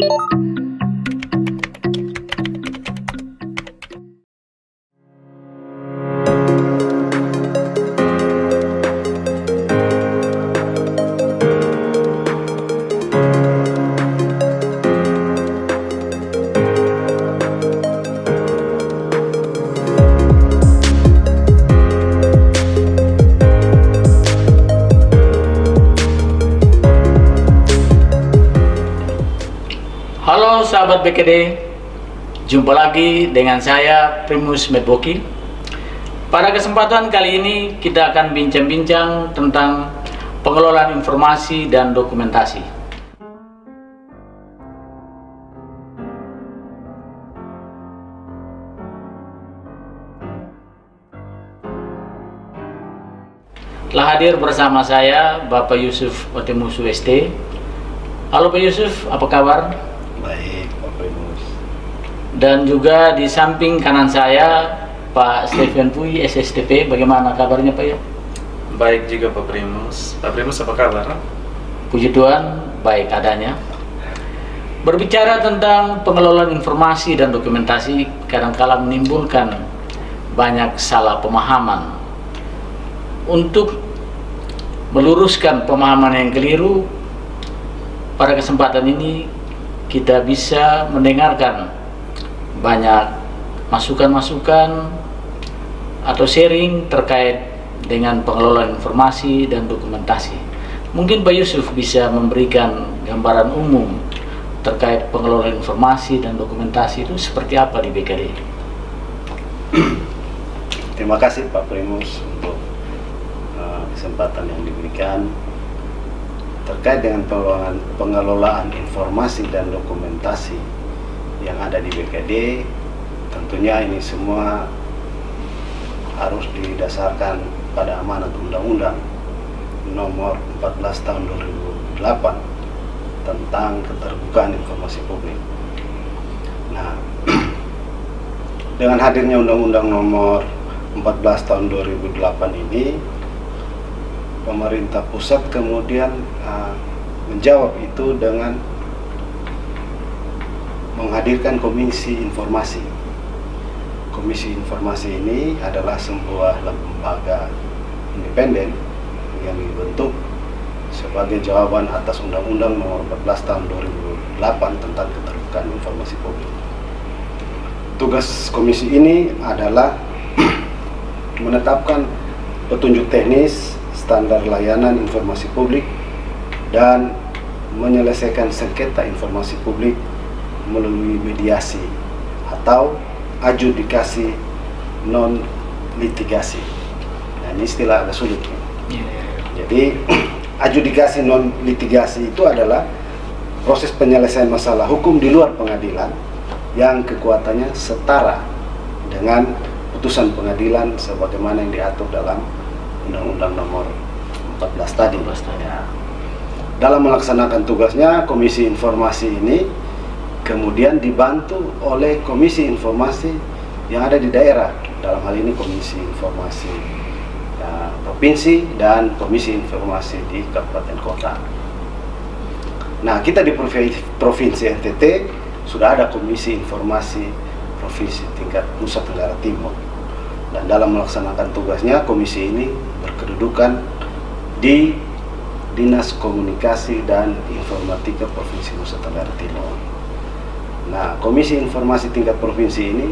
Halo sahabat BKD, jumpa lagi dengan saya Primus Medboki. Pada kesempatan kali ini kita akan bincang-bincang tentang pengelolaan informasi dan dokumentasi. Telah hadir bersama saya Bapak Yusuf Otemusu ST. Halo Pak Yusuf, apa kabar? Baik, Pak Primus. Dan juga di samping kanan saya Pak Stephen Pui SSTP. Bagaimana kabarnya Pak ya? Baik juga Pak Primus. Pak Primus apa kabar? Puji Tuhan, baik adanya. Berbicara tentang pengelolaan informasi dan dokumentasi kadang-kala menimbulkan banyak salah pemahaman. Untuk meluruskan pemahaman yang keliru, pada kesempatan ini kita bisa mendengarkan banyak masukan-masukan atau sharing terkait dengan pengelolaan informasi dan dokumentasi. Mungkin Pak Yusuf bisa memberikan gambaran umum terkait pengelolaan informasi dan dokumentasi itu seperti apa di BKD. Terima kasih Pak Primus untuk kesempatan yang diberikan terkait dengan pengelolaan informasi dan dokumentasi yang ada di BKD. Tentunya ini semua harus didasarkan pada amanat Undang-Undang Nomor 14 Tahun 2008 tentang keterbukaan informasi publik. Nah, dengan hadirnya Undang-Undang Nomor 14 Tahun 2008 ini, pemerintah pusat kemudian menjawab itu dengan menghadirkan Komisi Informasi. Komisi Informasi ini adalah sebuah lembaga independen yang dibentuk sebagai jawaban atas Undang-Undang Nomor 14 Tahun 2008 tentang keterbukaan informasi publik. Tugas komisi ini adalah menetapkan petunjuk teknis, standar layanan informasi publik, dan menyelesaikan sengketa informasi publik melalui mediasi atau adjudikasi non litigasi. Nah, ini istilah agak sulit. Jadi adjudikasi non litigasi itu adalah proses penyelesaian masalah hukum di luar pengadilan yang kekuatannya setara dengan putusan pengadilan sebagaimana yang diatur dalam Undang-Undang Nomor 14 tadi. Ya. Dalam melaksanakan tugasnya, Komisi Informasi ini kemudian dibantu oleh Komisi Informasi yang ada di daerah. Dalam hal ini Komisi Informasi Provinsi dan Komisi Informasi di Kabupaten Kota. Nah, kita di Provinsi NTT sudah ada Komisi Informasi Provinsi tingkat Nusa Tenggara Timur. Dan dalam melaksanakan tugasnya, komisi ini berkedudukan di Dinas Komunikasi dan Informatika Provinsi Nusa Tenggara Timur. Nah, Komisi Informasi tingkat provinsi ini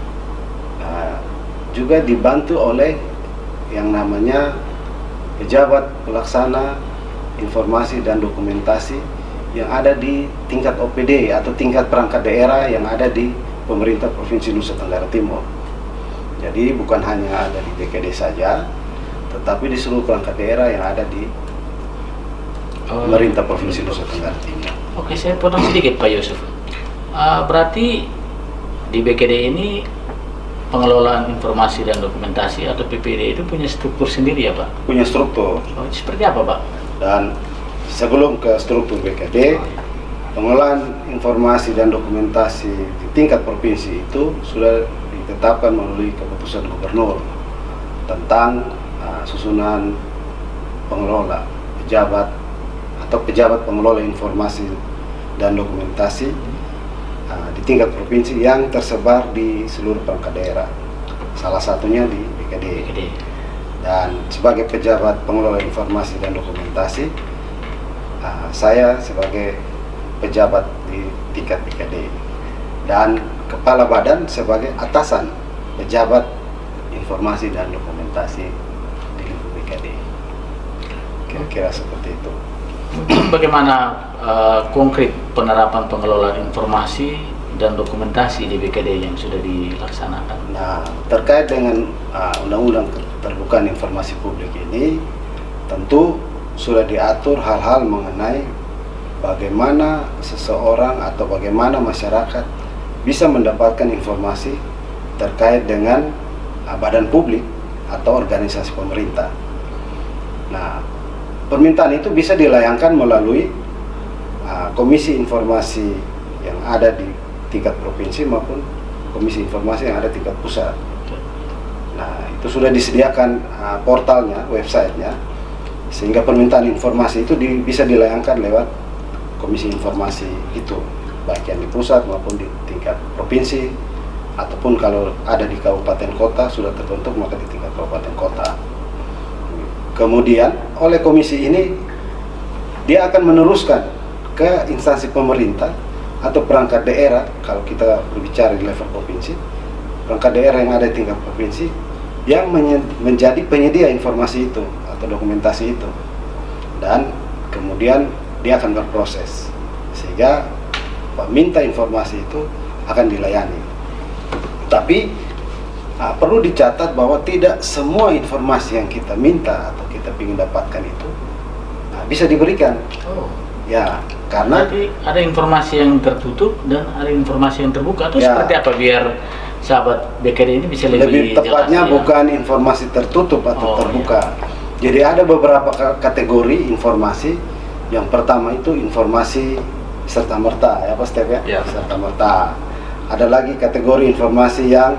juga dibantu oleh yang namanya pejabat pelaksana informasi dan dokumentasi yang ada di tingkat OPD atau tingkat perangkat daerah yang ada di pemerintah Provinsi Nusa Tenggara Timur. Jadi bukan hanya ada di BKD saja, tetapi di seluruh perangkat daerah yang ada di pemerintah Provinsi Nusa Tenggara Timur. Oke, saya potong sedikit Pak Yusuf. Berarti di BKD ini pengelolaan informasi dan dokumentasi atau PPD itu punya struktur sendiri ya Pak? Punya struktur. Seperti apa Pak? Dan sebelum ke struktur BKD, pengelolaan informasi dan dokumentasi di tingkat provinsi itu sudah ditetapkan melalui keputusan gubernur tentang susunan pengelola pejabat atau pejabat pengelola informasi dan dokumentasi di tingkat provinsi yang tersebar di seluruh perangkat daerah, salah satunya di BKD. Dan sebagai pejabat pengelola informasi dan dokumentasi, saya sebagai pejabat di tingkat BKD dan kepala badan sebagai atasan pejabat informasi dan dokumentasi di lingkup BKD. Kira-kira seperti itu. Bagaimana konkret penerapan pengelolaan informasi dan dokumentasi di BKD yang sudah dilaksanakan? Nah, terkait dengan Undang-Undang Keterbukaan Informasi Publik ini, tentu sudah diatur hal-hal mengenai bagaimana seseorang atau bagaimana masyarakat bisa mendapatkan informasi terkait dengan badan publik atau organisasi pemerintah. Nah, permintaan itu bisa dilayangkan melalui komisi informasi yang ada di tingkat provinsi maupun komisi informasi yang ada di tingkat pusat. Nah, itu sudah disediakan portalnya, websitenya, sehingga permintaan informasi itu bisa dilayangkan lewat komisi informasi itu, baik yang di pusat maupun di tingkat provinsi, ataupun kalau ada di kabupaten kota sudah terbentuk maka di tingkat kabupaten kota. Kemudian oleh komisi ini dia akan meneruskan ke instansi pemerintah atau perangkat daerah. Kalau kita berbicara di level provinsi, perangkat daerah yang ada di tingkat provinsi yang menjadi penyedia informasi itu atau dokumentasi itu, dan kemudian dia akan berproses sehingga peminta informasi itu akan dilayani. Tapi perlu dicatat bahwa tidak semua informasi yang kita minta atau kita ingin dapatkan itu bisa diberikan. Ya, karena berarti ada informasi yang tertutup dan ada informasi yang terbuka. Atau seperti apa biar sahabat BKD ini bisa lebih tepatnya jelas, bukan informasi tertutup atau terbuka. Jadi ada beberapa kategori informasi. Yang pertama itu informasi serta-merta, ya Pak Stef ya? Ya. Serta-merta. Ada lagi kategori informasi yang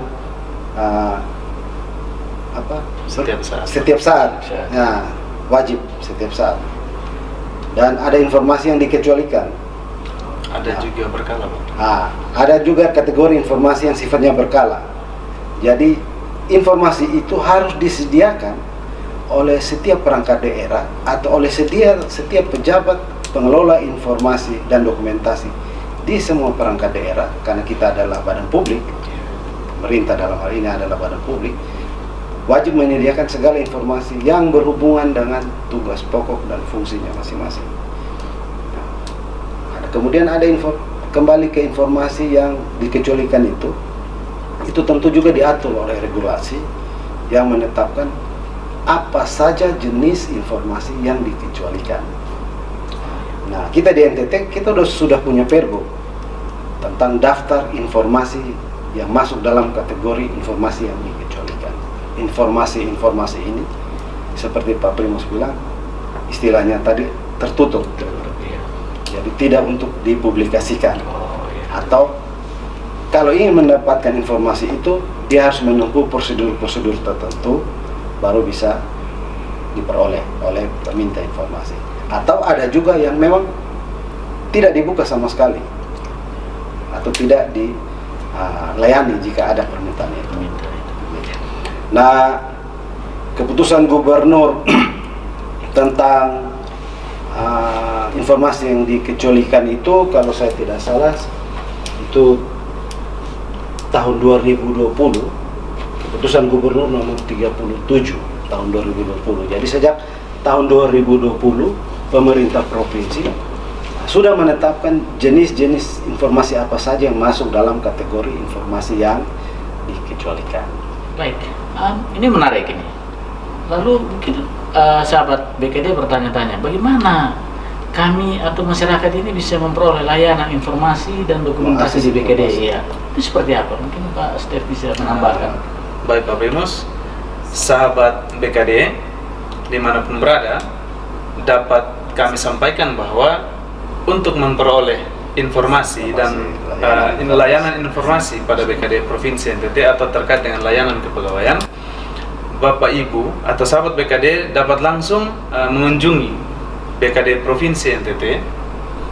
setiap saat. Ya, wajib setiap saat. Dan ada informasi yang dikecualikan. Ada juga berkala, Pak. Ada juga kategori informasi yang sifatnya berkala. Jadi informasi itu harus disediakan oleh setiap perangkat daerah atau oleh setiap pejabat pengelola informasi dan dokumentasi di semua perangkat daerah, karena kita adalah badan publik, pemerintah dalam hal ini adalah badan publik, wajib menyediakan segala informasi yang berhubungan dengan tugas pokok dan fungsinya masing-masing. Kemudian ada kembali ke informasi yang dikecualikan itu tentu juga diatur oleh regulasi yang menetapkan apa saja jenis informasi yang dikecualikan. Nah, kita di NTT kita sudah punya pergub tentang daftar informasi yang masuk dalam kategori informasi yang dikecualikan. Informasi-informasi ini seperti Pak Primus bilang, istilahnya tadi tertutup. Jadi tidak untuk dipublikasikan. Atau kalau ingin mendapatkan informasi itu, dia harus menempuh prosedur-prosedur tertentu baru bisa diperoleh oleh peminta informasi. Atau ada juga yang memang tidak dibuka sama sekali atau tidak dilayani jika ada permintaan itu. Nah, keputusan gubernur tentang informasi yang dikecualikan itu, kalau saya tidak salah, itu tahun 2020, keputusan gubernur nomor 37 tahun 2020. Jadi sejak tahun 2020 pemerintah provinsi sudah menetapkan jenis-jenis informasi apa saja yang masuk dalam kategori informasi yang dikecualikan. Baik, ini menarik ini. Lalu mungkin sahabat BKD bertanya-tanya, bagaimana kami atau masyarakat ini bisa memperoleh layanan informasi dan dokumentasi di BKD? Ya, itu seperti apa? Mungkin Pak Stef bisa menambahkan. Baik Pak Primus, sahabat BKD dimanapun berada, dapat kami sampaikan bahwa untuk memperoleh informasi dan layanan informasi pada BKD Provinsi NTT atau terkait dengan layanan kepegawaian, Bapak Ibu atau sahabat BKD dapat langsung mengunjungi BKD Provinsi NTT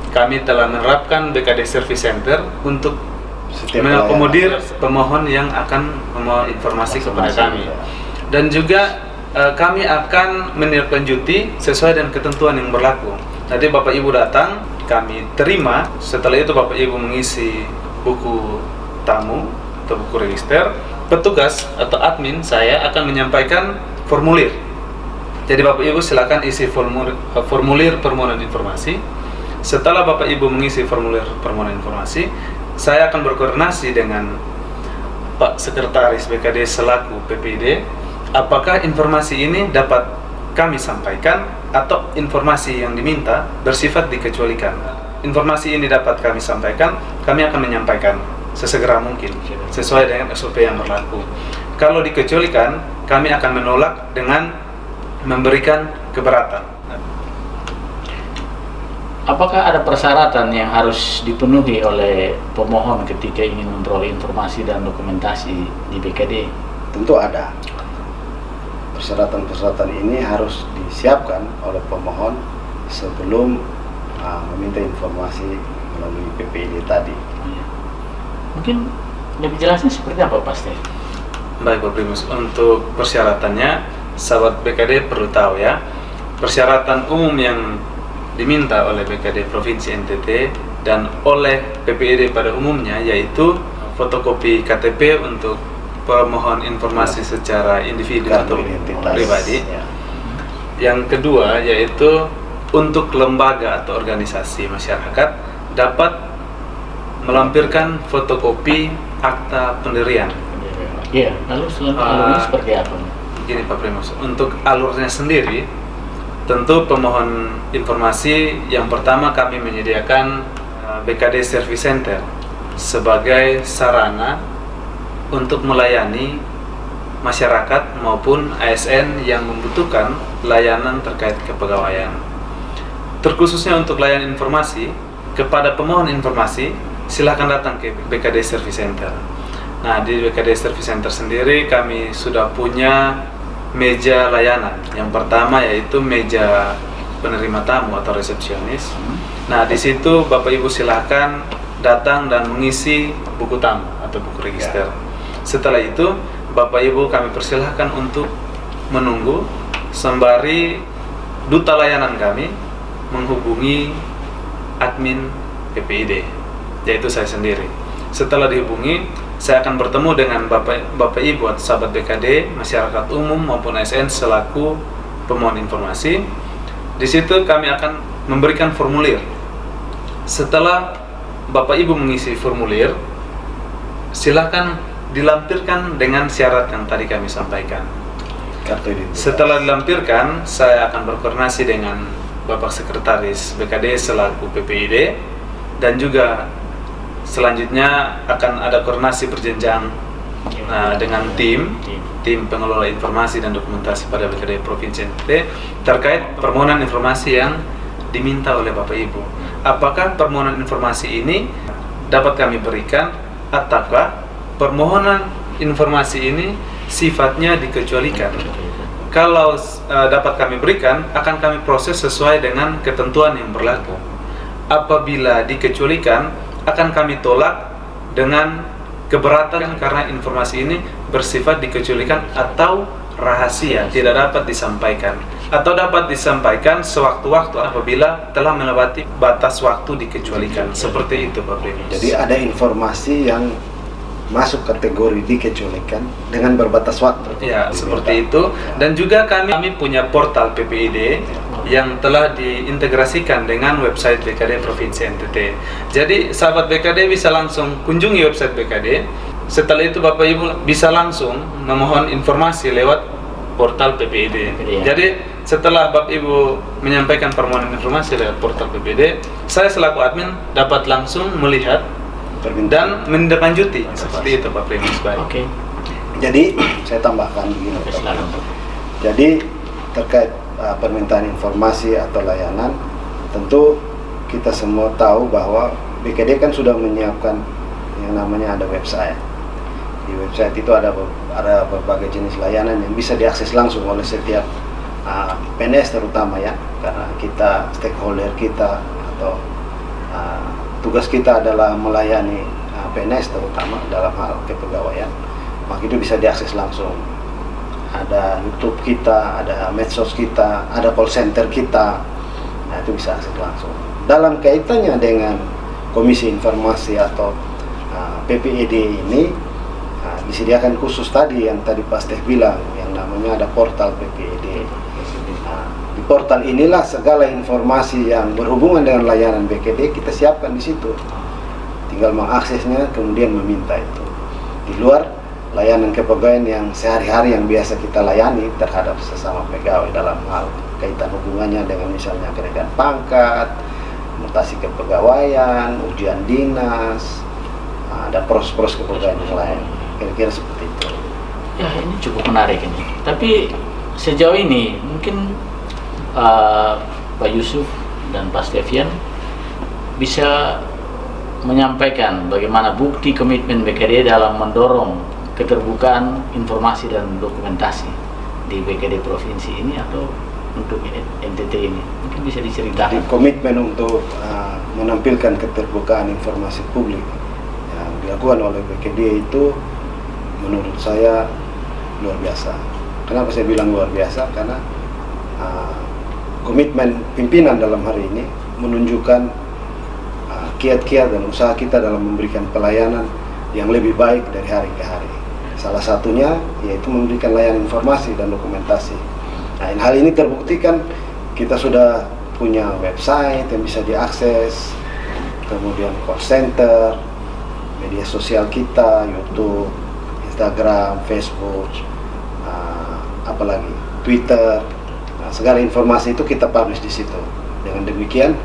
kami telah menerapkan BKD Service Center untuk Setiap mengakomodir layanan. pemohon yang akan memohon informasi kepada kami. Ya. Dan juga kami akan menindaklanjuti sesuai dengan ketentuan yang berlaku. Nanti Bapak Ibu datang, kami terima. Setelah itu Bapak Ibu mengisi buku tamu atau buku register. Petugas atau admin saya akan menyampaikan formulir. Jadi Bapak Ibu silakan isi formulir permohonan informasi. Setelah Bapak Ibu mengisi formulir permohonan informasi, saya akan berkoordinasi dengan Pak Sekretaris BKD selaku PPID, apakah informasi ini dapat kami sampaikan atau informasi yang diminta bersifat dikecualikan. Informasi ini dapat kami sampaikan, kami akan menyampaikan sesegera mungkin sesuai dengan SOP yang berlaku. Kalau dikecualikan, kami akan menolak dengan memberikan keberatan. Apakah ada persyaratan yang harus dipenuhi oleh pemohon ketika ingin memperoleh informasi dan dokumentasi di BKD? Tentu ada. Persyaratan-persyaratan ini harus disiapkan oleh pemohon sebelum meminta informasi melalui PPID tadi. Mungkin lebih jelasnya seperti apa Pak Stef? Baik Pak Primus, untuk persyaratannya sahabat BKD perlu tahu ya, persyaratan umum yang diminta oleh BKD Provinsi NTT dan oleh PPID pada umumnya yaitu fotokopi KTP untuk pemohon informasi secara individu atau pribadi. Ya. Yang kedua yaitu untuk lembaga atau organisasi masyarakat dapat melampirkan fotokopi akta pendirian. Iya, lalu alurnya seperti apa? Gini Pak Primus, untuk alurnya sendiri tentu pemohon informasi yang pertama kami menyediakan BKD Service Center sebagai sarana untuk melayani masyarakat maupun ASN yang membutuhkan layanan terkait kepegawaian. Terkhususnya untuk layanan informasi kepada pemohon informasi, silakan datang ke BKD Service Center. Nah, di BKD Service Center sendiri kami sudah punya meja layanan. Yang pertama yaitu meja penerima tamu atau resepsionis. Nah, di situ Bapak Ibu silakan datang dan mengisi buku tamu atau buku register. Setelah itu Bapak Ibu kami persilahkan untuk menunggu sembari duta layanan kami menghubungi admin PPID, yaitu saya sendiri. Setelah dihubungi, saya akan bertemu dengan Bapak Ibu atau sahabat BKD, masyarakat umum maupun ASN selaku pemohon informasi. Di situ kami akan memberikan formulir. Setelah Bapak Ibu mengisi formulir, silakan dilampirkan dengan syarat yang tadi kami sampaikan. Setelah dilampirkan, saya akan berkoordinasi dengan Bapak Sekretaris BKD selaku PPID dan juga selanjutnya akan ada koordinasi berjenjang dengan tim pengelola informasi dan dokumentasi pada BKD Provinsi NTT terkait permohonan informasi yang diminta oleh Bapak Ibu. Apakah permohonan informasi ini dapat kami berikan ataukah permohonan informasi ini sifatnya dikecualikan? Kalau dapat kami berikan, akan kami proses sesuai dengan ketentuan yang berlaku. Apabila dikecualikan, akan kami tolak dengan keberatan karena informasi ini bersifat dikecualikan atau rahasia, tidak dapat disampaikan, atau dapat disampaikan sewaktu-waktu apabila telah melewati batas waktu dikecualikan. Seperti itu Pak Primus. Jadi ada informasi yang masuk kategori dikecualikan dengan berbatas waktu. Ya, seperti itu. Dan juga kami punya portal PPID yang telah diintegrasikan dengan website BKD Provinsi NTT. Jadi sahabat BKD bisa langsung kunjungi website BKD. Setelah itu Bapak Ibu bisa langsung memohon informasi lewat portal PPID. Jadi setelah Bapak Ibu menyampaikan permohonan informasi lewat portal PPID, saya selaku admin dapat langsung melihat dan menindaklanjuti. Seperti itu Pak Primus. Baik. Oke. Jadi saya tambahkan begini. Jadi terkait permintaan informasi atau layanan, tentu kita semua tahu bahwa BKD kan sudah menyiapkan yang namanya ada website. Di website itu ada berbagai jenis layanan yang bisa diakses langsung oleh setiap PNS terutama ya, karena kita stakeholder kita atau tugas kita adalah melayani PNS terutama dalam hal kepegawaian, maka itu bisa diakses langsung. Ada YouTube kita, ada medsos kita, ada call center kita, nah itu bisa akses langsung. Dalam kaitannya dengan Komisi Informasi atau PPID ini, disediakan khusus tadi yang tadi Pak Stef bilang, yang namanya ada portal PPID. Di portal inilah segala informasi yang berhubungan dengan layanan BKD kita siapkan di situ. Tinggal mengaksesnya, kemudian meminta itu. Di luar layanan kepegawaian yang sehari-hari yang biasa kita layani terhadap sesama pegawai dalam hal kaitan hubungannya dengan misalnya kenaikan pangkat, mutasi kepegawaian, ujian dinas, ada proses-proses kepegawaian yang lain. Kira-kira seperti itu. Ya, ini cukup menarik ini. Tapi sejauh ini mungkin Pak Yusuf dan Pak Stevian bisa menyampaikan bagaimana bukti komitmen BKD dalam mendorong keterbukaan informasi dan dokumentasi di BKD provinsi ini atau untuk NTT ini. Mungkin bisa diceritakan. Komitmen untuk menampilkan keterbukaan informasi publik yang dilakukan oleh BKD itu menurut saya luar biasa. Kenapa saya bilang luar biasa? Karena komitmen pimpinan dalam hari ini menunjukkan kiat-kiat dan usaha kita dalam memberikan pelayanan yang lebih baik dari hari ke hari. Salah satunya yaitu memberikan layanan informasi dan dokumentasi. Nah, hal ini terbuktikan kita sudah punya website yang bisa diakses, kemudian call center, media sosial kita, YouTube, Instagram, Facebook, apalagi Twitter. Nah, segala informasi itu kita publish di situ. Dengan demikian,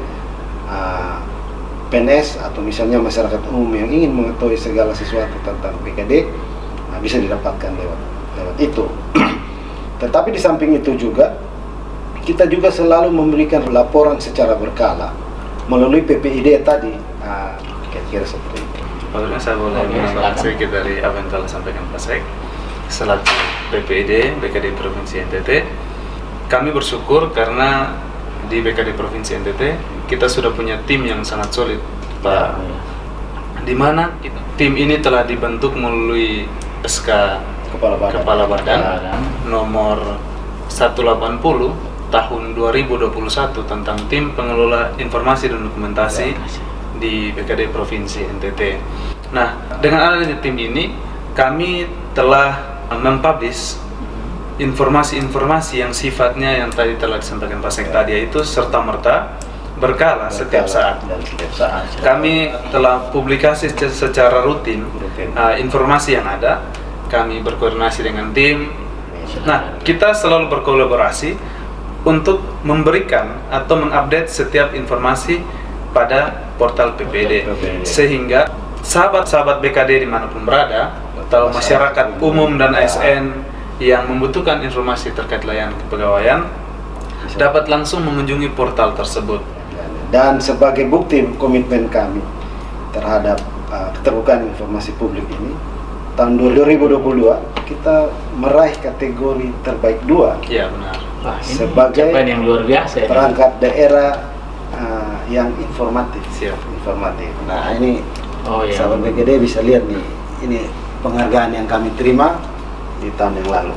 PNS atau misalnya masyarakat umum yang ingin mengetahui segala sesuatu tentang BKD, bisa didapatkan lewat itu. Tetapi di samping itu juga, kita juga selalu memberikan laporan secara berkala melalui PPID tadi. Kira-kira seperti itu. Apabila saya boleh menambahkan sedikit dari apa yang telah sampaikan Pak Sek, selaku PPID BKD Provinsi NTT, kami bersyukur karena di BKD Provinsi NTT kita sudah punya tim yang sangat solid, Pak. Di mana tim ini telah dibentuk melalui SK Kepala Badan nomor 180 tahun 2021 tentang tim pengelola informasi dan dokumentasi di BKD Provinsi NTT. Nah, dengan adanya tim ini, kami telah mempublish informasi-informasi yang sifatnya yang tadi telah disampaikan Pak Sek tadi, yaitu serta-merta berkala setiap saat. Kami telah publikasi secara rutin informasi yang ada. Kami berkoordinasi dengan tim. Nah, kita selalu berkolaborasi untuk memberikan atau mengupdate setiap informasi pada portal PPID, sehingga sahabat-sahabat BKD dimanapun berada atau masyarakat umum dan ASN yang membutuhkan informasi terkait layanan kepegawaian dapat langsung mengunjungi portal tersebut. Dan sebagai bukti komitmen kami terhadap keterbukaan informasi publik ini, tahun 2022 kita meraih kategori terbaik 2. Iya, benar. Wah, ini sebagai yang luar biasa perangkat daerah yang informatif. Siap. Informatif. Nah, ini sahabat BKD bisa lihat nih, ini penghargaan yang kami terima di tahun yang lalu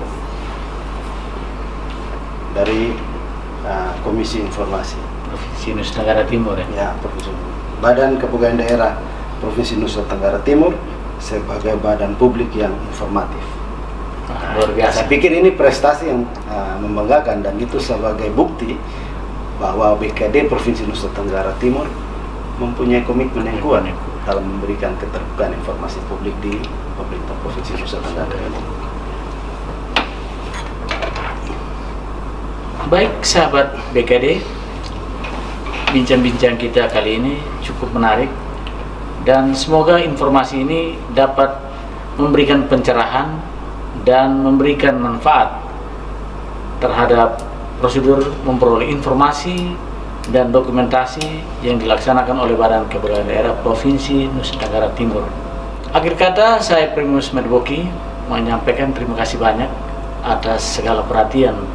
dari Komisi Informasi Provinsi Nusa Tenggara Timur ya, Provinsi Badan Kepegawaian Daerah Provinsi Nusa Tenggara Timur sebagai badan publik yang informatif. Luar biasa. Saya pikir ini prestasi yang membanggakan, dan itu sebagai bukti bahwa BKD Provinsi Nusa Tenggara Timur mempunyai komitmen yang kuat dalam memberikan keterbukaan informasi publik di pemerintah Provinsi Nusa Tenggara Timur. Baik sahabat BKD, bincang-bincang kita kali ini cukup menarik, dan semoga informasi ini dapat memberikan pencerahan dan memberikan manfaat terhadap prosedur memperoleh informasi dan dokumentasi yang dilaksanakan oleh Badan Kepegawaian Daerah Provinsi Nusa Tenggara Timur. Akhir kata, saya Primus Medboki menyampaikan terima kasih banyak atas segala perhatian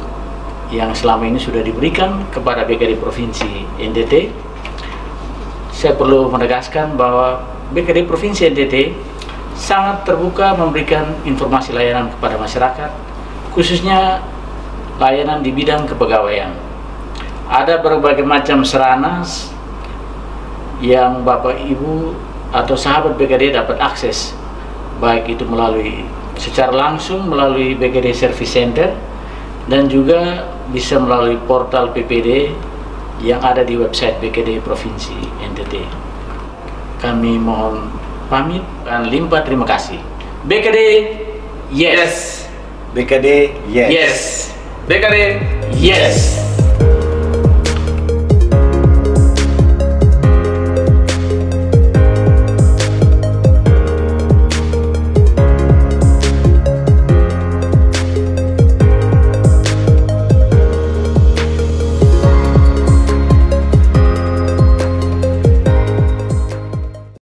yang selama ini sudah diberikan kepada BKD Provinsi NTT. saya perlu menegaskan bahwa BKD Provinsi NTT sangat terbuka memberikan informasi layanan kepada masyarakat, khususnya layanan di bidang kepegawaian. Ada berbagai macam sarana yang Bapak Ibu atau sahabat BKD dapat akses, baik itu melalui secara langsung melalui BKD Service Center dan juga bisa melalui portal PPD yang ada di website BKD Provinsi NTT. Kami mohon pamit dan limpah terima kasih. BKD yes. BKD yes. Yes. BKD Yes.